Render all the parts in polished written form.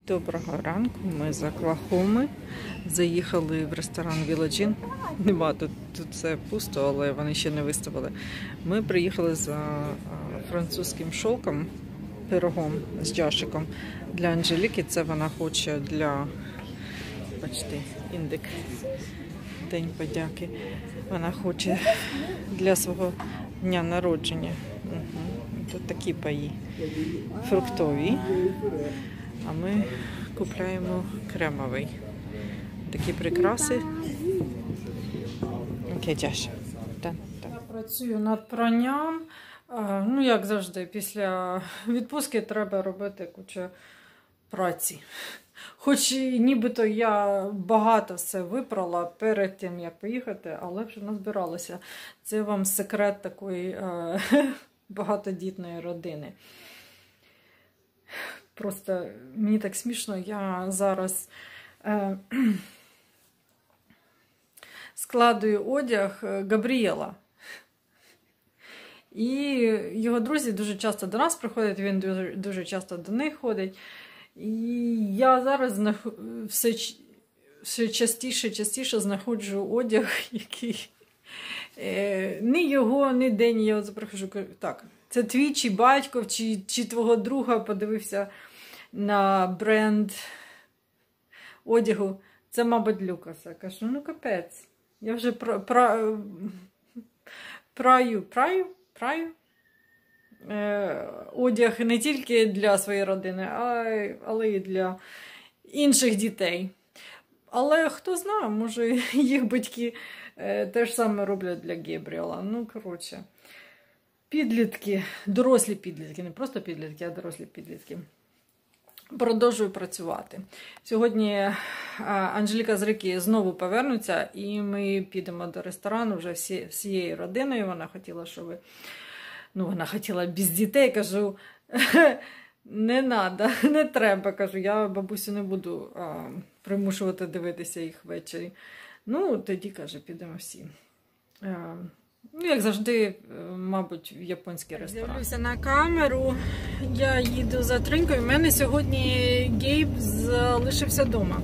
Доброго ранку, ми з Оклахоми. Заїхали в ресторан Village Inn. Нема, тут все пусто, але вони ще не виставили. Ми приїхали за французьким шовком, пирогом з джашиком для Анжеліки. Це вона хоче для, бачите, індик, День подяки. Вона хоче для свого дня народження. Тут такі паї фруктові. А ми купляємо кремовий. Такі прикраси. Окей, Джаш. Я працюю над пранням. Ну, як завжди, після відпустки треба робити кучу праці. Хоч нібито я багато все випрала перед тим, як поїхати, але вже назбиралася. Це вам секрет такої багатодітної родини. Просто мені так смішно, я зараз складую одяг Габрієла. І його друзі дуже часто до нас приходять, він дуже часто до них ходить. І я зараз все частіше знаходжу одяг, який ні його, ні день. Я приходжу, так, це твій чи батько, чи твого друга подивився на бренд одягу. Це, мабуть, Люкаса. Кажу, ну капець. Я вже праю одяг не тільки для своєї родини, але й для інших дітей. Але хто знає, може їх батьки теж саме роблять для Габріела. Ну, коротше. Підлітки, дорослі підлітки, не просто підлітки, а дорослі підлітки. Продовжую працювати. Сьогодні Анжеліка з Рікі знову повернуться, і ми підемо до ресторану вже всією родиною. Вона хотіла, щоб вона хотіла без дітей. Кажу, не треба. Кажу, я бабусю не буду примушувати дивитися їх ввечері. Ну, тоді, каже, підемо всі. Ну, як завжди, мабуть, в японський ресторан. Дивлюся на камеру, я їду за Тринькою. У мене сьогодні Гейб залишився вдома.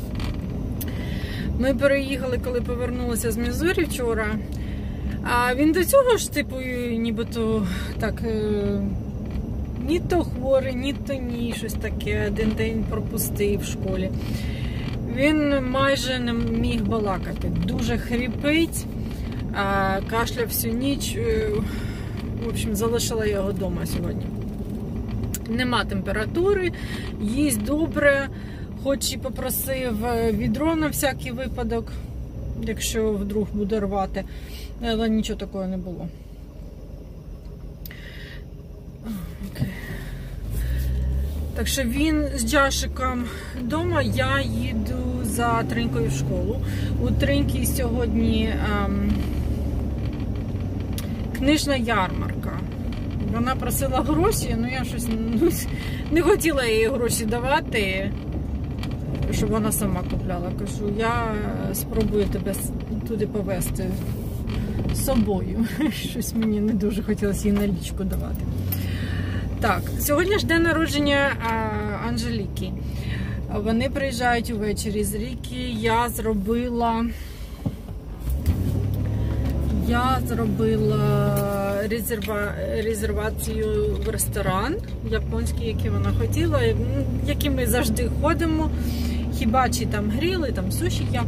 Ми переїхали, коли повернулися з Мізурі вчора. А він до цього ж, типу, нібито так, ні то хворий, ні то ні, щось таке, один день пропустив в школі. Він майже не міг балакати, дуже хрипить. Кашляв всю ніч. В общем, залишила його вдома сьогодні. Нема температури, їсть добре, хоч і попросив відро на всякий випадок, якщо вдруг буде рвати, але нічого такого не було. Так що він з Джашиком вдома, я їду за Тринькою в школу. У Триньки сьогодні книжна ярмарка. Вона просила гроші, але я щось не хотіла їй гроші давати, щоб вона сама купляла. Кажу, я спробую тебе туди повезти з собою. Щось мені не дуже хотілося їй налічку давати. Так, сьогодні ж день народження Анжеліки. Вони приїжджають увечері з Рікі. Я зробила резервацію в ресторан японський, який вона хотіла, який ми завжди ходимо. Хіба чи там гріли, там суші є.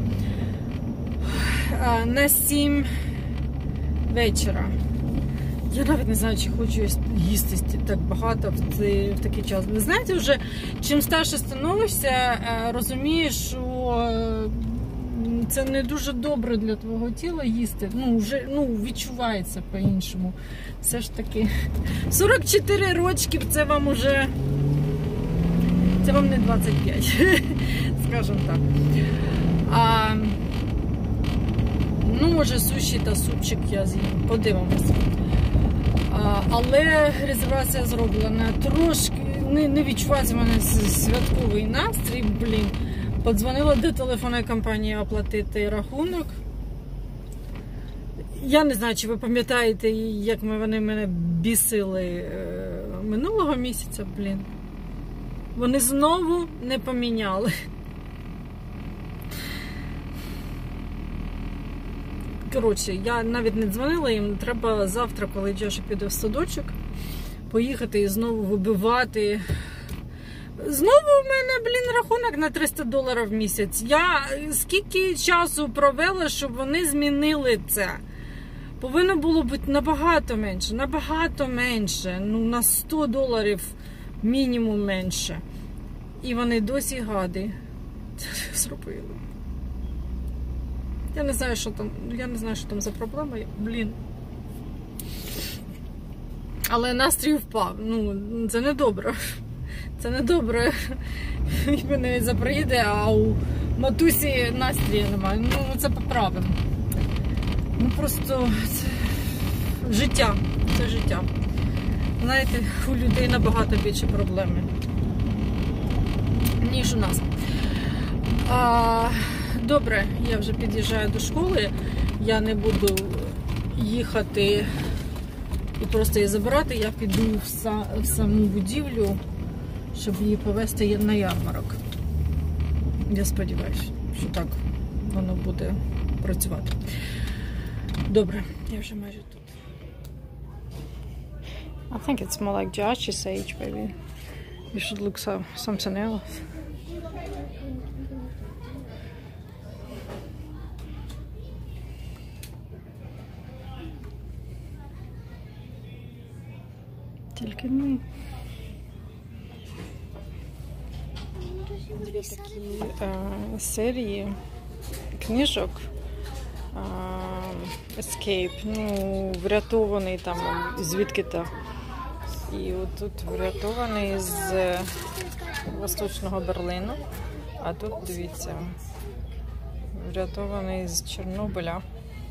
На 7 вечора. Я навіть не знаю, чи хочу їсти так багато в такий час. Ви знаєте, вже чим старше становишся, розумієш, що це не дуже добре для твого тіла їсти. Вже відчувається по-іншому. Все ж таки 44 рочків, це вам уже... Це вам не 25, скажімо так. Може суші та супчик я з'їм, подивимося. Але резервація зроблена. Трошки не відчувається в мене святковий настрій, Подзвонила до телефонної компанії оплатити рахунок. Я не знаю, чи ви пам'ятаєте, як вони мене бісили минулого місяця, Вони знову не поміняли. Коротше, я навіть не дзвонила їм, треба завтра, коли Джоша піде в садочок, поїхати і знову вибивати. Знову в мене, рахунок на $300 в місяць. Я скільки часу провела, щоб вони змінили це? Повинно було бути набагато менше. Ну, на $100 мінімум менше. І вони досі гади це зробили. Я не знаю, що там за проблема. Але настрій впав. Ну, це не добре. Це не добре. Він мене заприїде, а у матусі настрію немає. Ну, це поправимо. Ну, просто це життя. Це життя. Знаєте, у людей набагато більше проблеми, ніж у нас. Добре, я вже під'їжджаю до школи. Я не буду їхати і просто її забирати. Я піду в саму будівлю, щоб її повезти на ярмарок. Я сподіваюся, що так воно буде працювати. Добре, я вже майже тут. I think it's more like Josh's age, maybe. You should look something else. Тільки ми. Дві такі серії книжок. Escape, ну, врятований там звідки-то. І отут врятований з Восточного Берліну. А тут, дивіться, врятований з Чорнобиля.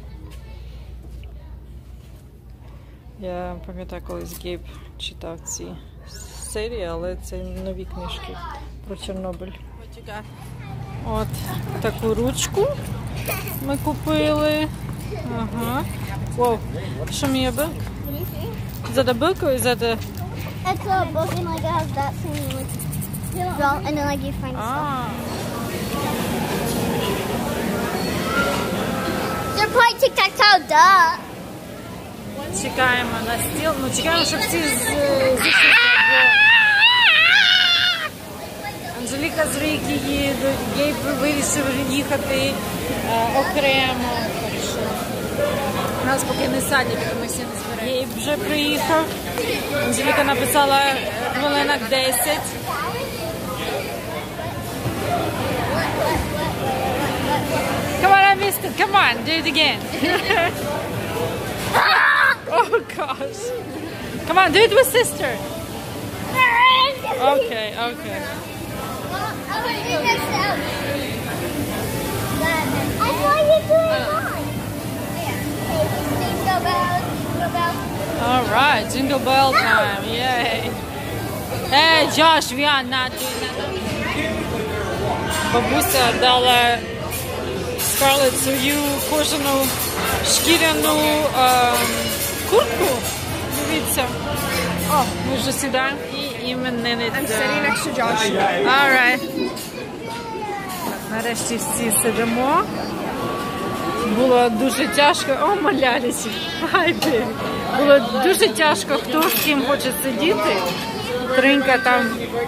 Я пам'ятаю, колись Гейб читав ці серії, але це нові книжки про Чорнобиль. От таку ручку ми купили. Ага. Wow. Show me your book. Is that a book or is that a... It's a book and like it has that thing like well, and then like you find stuff. They're probably tic-tac-toe, duh. Чекаємо на стіл. Ну, чекаємо, щоб всі зійшлися. Анжеліка з Ріки їдуть, Гейб вирішив їхати окремо. У нас поки не садять, ми всі не збираємо. Гейб вже приїхав. Анжеліка написала хвилинок 10. Come on, I missed it. Come on, do it again. Oh gosh. Come on, do it with sister. Okay, okay. I saw you doing mine. Jingle bells, jingle bells. All right, jingle bell time. Yay. Hey, Josh, we are not doing that. Бабуся дала Скарлетт свою кожану шкіряну куртку. Дивіться. О, ми вже сідаємо і іменинниця. I'm sitting next to Josh. All right. Нарешті всі сидимо. Було дуже тяжко. О, малялись. Було дуже тяжко, хто з ким хоче сидіти. Тринька там.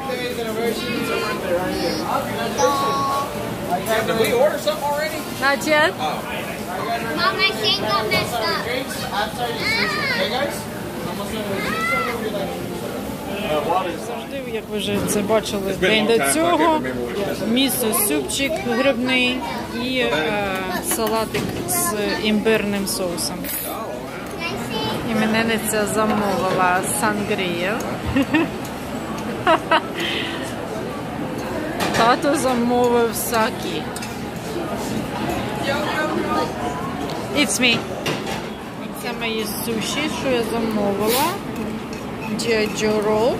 Did we order something already? Not yet? Mom, my thing got messed up. Hey guys? Завжди, як ви вже це бачили день до цього, місо-супчик грибний і салатик з імбирним соусом. Іменинниця замовила сангрію. Тато замовив сакі. It's me. Це мої суші, що я замовила. Джо рол.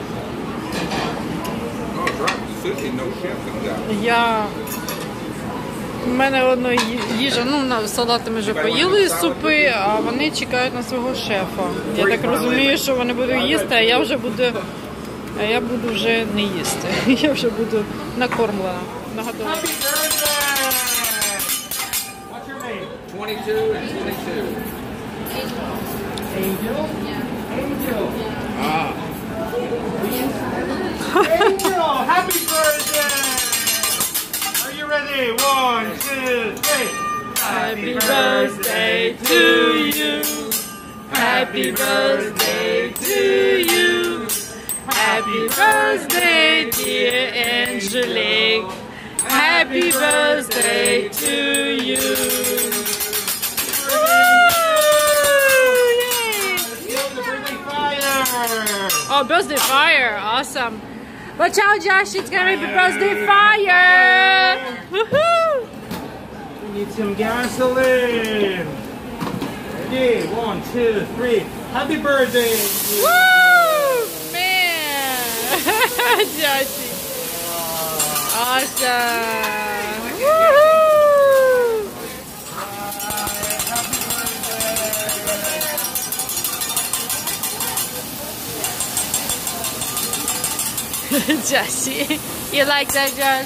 У мене одно їжа, ну, салати ми вже поїли, супи, а вони чекають на свого шефа. Я так розумію, що вони будуть їсти, а я вже буду А я буду вже не їсти. Я вже буду накормлена, нагодована. Happy birthday! What's your name? 22 and 22. Angel? Angel. Ah. Angel, happy birthday! Are you ready? 1, 2, 3. Happy birthday to you. Happy birthday to you. Happy birthday, dear Angelique. Happy birthday to you. Oh, birthday fire. Awesome. Watch out, Josh. It's going to be birthday fire. Woohoo. We need some gasoline. Ready? 1, 2, 3. Happy birthday. Woo! Man. Josh. Awesome. Woohoo. Jesse, you like that, Josh?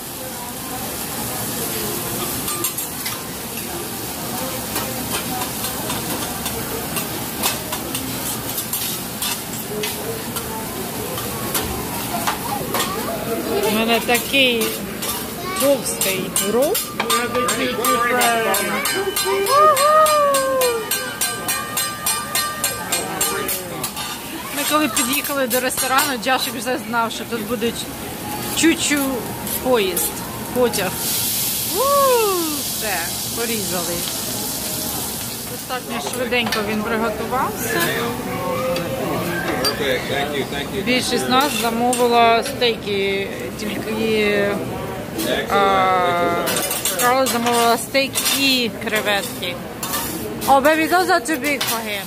У мене такий товстий рол. Ми коли під'їхали до ресторану, Джашик вже знав, що тут буде чучу поїзд, потяг. Все, порізали. Достатньо швиденько він приготувався. Більшість нас замовила стейки, тільки Карла замовила стейк і креветки. Oh, baby, those are too big for him.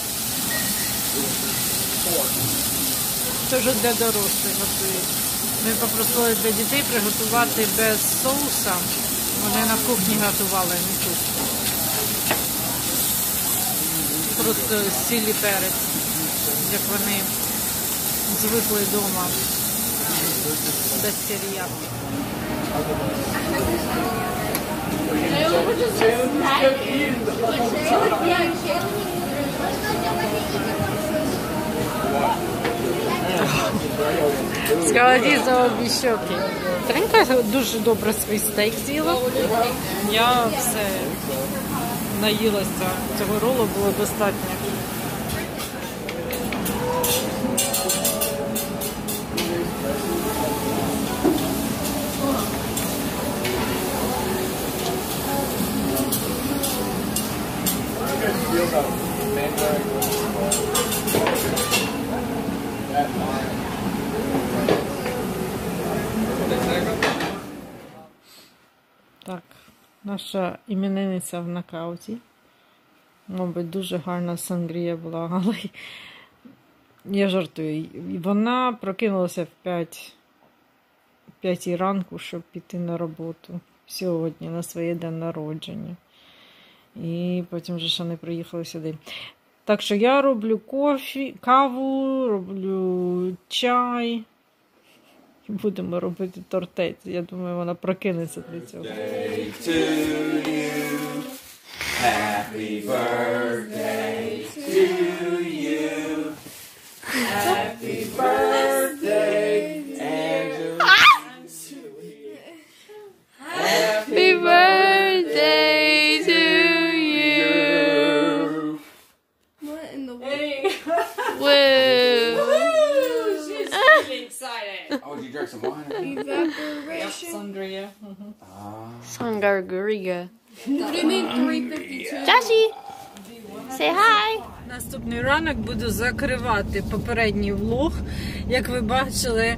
Це вже для дорослих готують. Ми попросили для дітей приготувати без соуса. Вони на кухні готували, не тут. Просто сіль і перець, як вони звикли вдома, без теріяки. Скаладі за обі щоки. Тренька дуже добре свій стейк з'їла. Я все наїлася. Цього ролу було достатньо. Так, наша іменинниця в нокауті. Мабуть, дуже гарна сангрія була, але я жартую. Вона прокинулася в 5 ранку, щоб піти на роботу сьогодні, на своє день народження. І потім вже ще не приїхали сюди. Так що я роблю каву, роблю чай. І будемо робити тортець. Я думаю, вона прокинеться для цього. Happy birthday to you. Happy birthday, Angela. Happy birthday to you. What in the world? Woo! She's really excited. Oh, did you drink some wine? Evaporation. Sangria. Sangria. What do you mean 352? Jesse, say hi. Наступний ранок буду закривати попередній влог. Як ви бачили,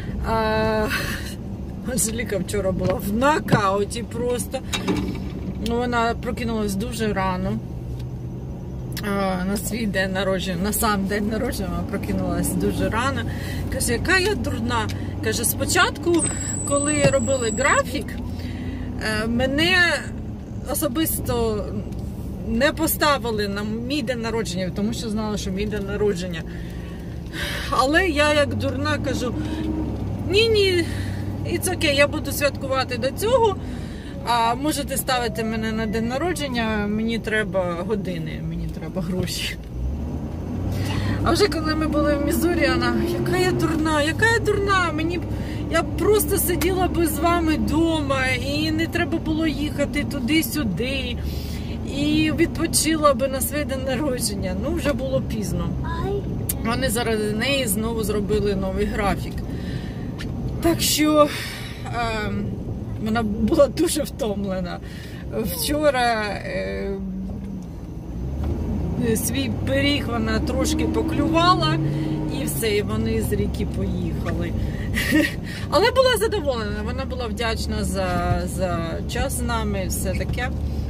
Анжеліка вчора була в нокауті просто. Вона прокинулась дуже рано. На свій день народження, на сам день народження вона прокинулась дуже рано. Каже, яка я дурна. Каже, спочатку, коли робили графік, мене особисто не поставили на мій день народження, тому що знала, що мій день народження Але я як дурна кажу, ні, it's okay, я буду святкувати до цього, а можете ставити мене на день народження, мені треба години, мені треба гроші. А вже коли ми були в Мізурі, вона, яка я дурна, я просто сиділа би з вами вдома, і не треба було їхати туди-сюди, і відпочила би на свій день народження. Ну, вже було пізно. Вони заради неї знову зробили новий графік. Так що вона була дуже втомлена. Вчора свій пиріг вона трошки поклювала і все, і вони з ріки поїхали. Але була задоволена, вона була вдячна за час з нами, все таке.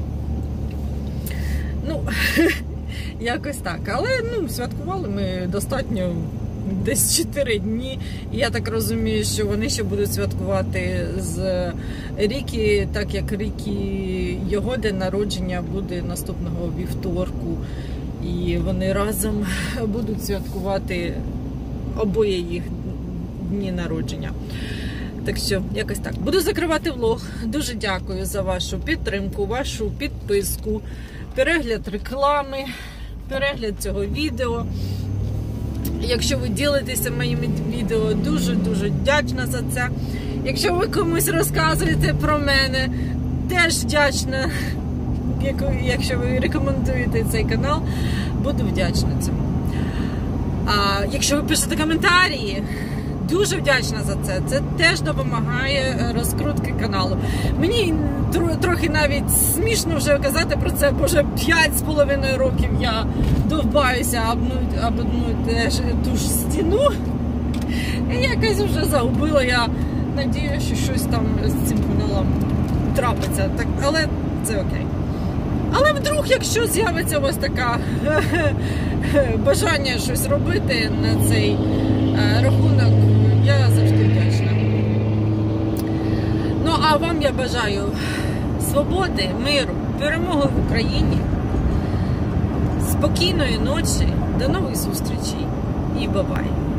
Ну, якось так. Але, святкували ми достатньо десь 4 дні. І я так розумію, що вони ще будуть святкувати з Рікі, так як Рікі, його день народження буде наступного вівторку. І вони разом будуть святкувати обоє їх дні народження. Так що, якось так. Буду закривати влог. Дуже дякую за вашу підтримку, вашу підписку, перегляд реклами, перегляд цього відео. Якщо ви ділитеся моїми відео, дуже-дуже вдячна за це. Якщо ви комусь розказуєте про мене, теж вдячна. Якщо ви рекомендуєте цей канал, буду вдячна цьому. А якщо ви пишете коментарі, дуже вдячна за це. Це теж допомагає розкрутки каналу. Мені трохи навіть смішно вже казати про це, бо вже 5,5 років я довбаюся об одну ту ж стіну. І якось вже загубила. Я надію, що щось там з цим каналом трапиться. Так, але це окей. Але вдруг, якщо з'явиться ось така бажання щось робити на цей рахунок, я завжди вдячна. Ну, а вам я бажаю свободи, миру, перемоги в Україні, спокійної ночі, до нових зустрічей і бай-бай.